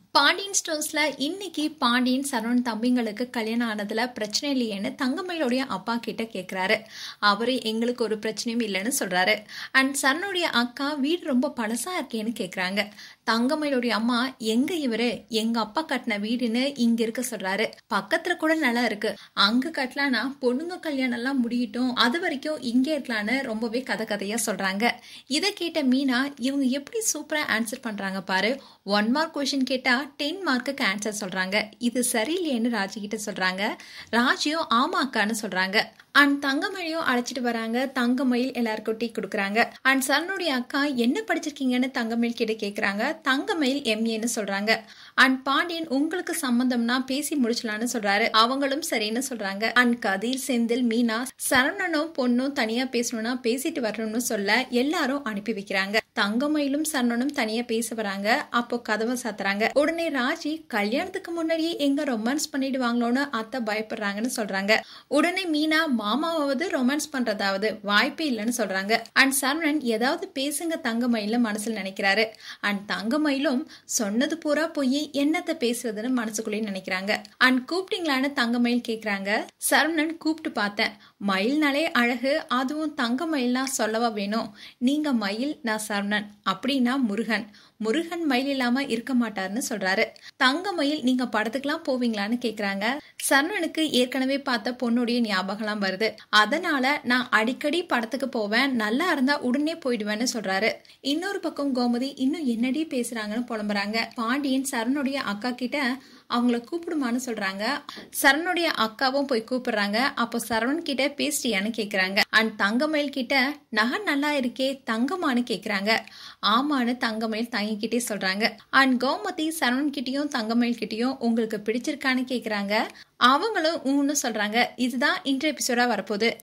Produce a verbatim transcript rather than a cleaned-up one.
பாண்டியன் ஸ்டோர்ஸ்ல இன்னைக்கு பாண்டியன் சரவணன் தம்பிங்களுக்கு கல்யாணம் ஆனதுல பிரச்சனை இல்லையேன்னு தங்கமயிலுடைய அப்பா கிட்ட கேக்குறாரு. அவரு எங்களுக்கு ஒரு பிரச்சனையும் இல்லைன்னு சொல்றாரு. அண்ட் சரணுடைய அக்கா வீடு ரொம்ப பழசா இருக்கேன்னு கேக்குறாங்க. தங்கமயிலுடைய அம்மா எங்க இவரு எங்க அப்பா கட்டின வீடுன்னு இங்க இருக்க சொல்றாரு. பக்கத்துல கூட நிலம் இருக்கு, அங்க கட்டலானா பொண்ணுங்க கல்யாணம் எல்லாம் முடியட்டும், அது வரைக்கும் இங்கே இருக்கலான்னு ரொம்பவே கதை கதையா சொல்றாங்க. இதை கேட்ட மீனா இவங்க எப்படி சூப்பரா ஆன்சர் பண்றாங்க பாரு. ஒன் மார்க் கொஸ்டின் கேட்டா டென் மார்க்குக்கு ஆன்சர் சொல்றாங்க. இது சரியில்லையேன்னு ராஜி கிட்ட சொல்றாங்க. ராஜியும் ஆமாக்கான்னு சொல்றாங்க. அண்ட் தங்கமயிலையும் அழைச்சிட்டு வராங்க. தங்கமயில் எல்லாருக்கும் டீ கொடுக்குறாங்க. அண்ட் சரணுடைய அக்கா என்ன படிச்சிருக்கீங்கன்னு தங்கமயில் கிட்ட கேக்குறாங்க. தங்கமயில் எம்ஏன்னு சொல்றாங்க. அண்ட் பாண்டியன் உங்களுக்கு சம்பந்தம்னா பேசி முடிச்சலான்னு சொல்றாரு. அவங்களும் சரின்னு சொல்றாங்க. அண்ட் கதிர், செந்தில், மீனா சரவணனும் பொண்ணும் தனியா பேசணும்னா பேசிட்டு வரணும்னு சொல்ல எல்லாரும் அனுப்பி வைக்கிறாங்க. தங்கமயிலும் சரவணனும் தனியா பேச வராங்க. அப்போ கதவை சாத்துறாங்க. உடனே ராஜி கல்யாணத்துக்கு முன்னாடியே எங்க ரொமான்ஸ் பண்ணிடுவாங்களோன்னு அத்தை பயப்படுறாங்கன்னு சொல்றாங்க. உடனே மீனா மாமாவது ரொமான்ஸ் பண்றதாவது வாய்ப்பே இல்லைன்னு சொல்றாங்க. அண்ட் சரவணன் ஏதாவது பேசுங்க தங்கமயில மனசுல நினைக்கிறாரு. அண்ட் தங்கமயிலும் சொன்னது பூரா போய் என்னத்த பேசுறதுன்னு மனசுக்குள்ளேயே நினைக்கிறாங்க. அண்ட் கூப்பிட்டீங்களான்னு தங்கமயில் கேக்குறாங்க. சரவணன் கூப்பிட்டு பார்த்தேன், மயில்னாலே அழகு, அதுவும் தங்க மயில்னா சொல்லவா வேணும். நீங்க மயில், நான் சரவணன், அப்படின்னா முருகன். முருகன் மயில் இல்லாம இருக்க மாட்டாருன்னு சொல்றாரு. தங்க மயில் நீங்க படத்துக்குலாம் போவீங்களான்னு கேக்குறாங்க. சரவணனுக்கு ஏற்கனவே பார்த்த பொண்ணுடைய ஞாபகம் வருது, அதனால நான் அடிக்கடி படத்துக்கு போவேன், நல்லா இருந்தா உடனே போயிடுவேன்னு சொல்றாரு. இன்னொரு பக்கம் கோமதி இன்னும் என்னடி பேசுறாங்கன்னு புலம்புறாங்க. பாண்டியன் சரவணுடைய அக்கா கிட்ட அவங்கள கூப்பிடுமான்னு சொல்றாங்க. சரவணுடைய அக்காவும் போய் கூப்பிடுறாங்க. அப்போ சரவணன் கிட்ட பேசிட்டியான்னு கேக்குறாங்க. அண்ட் தங்கமயில் கிட்ட நகை நல்லா இருக்கே தங்கமானு கேக்குறாங்க. ஆமான்னு தங்கமயில் தங்கிக்கிட்டே சொல்றாங்க. அண்ட் கோமதி சரவணன் கிட்டயும் தங்கமயில் கிட்டயும் உங்களுக்கு பிடிச்சிருக்கான்னு கேக்குறாங்க. அவங்களும் ஊன்னு சொல்றாங்க. இதுதான் இன்றைய எபிசோடா வரப்போகுது.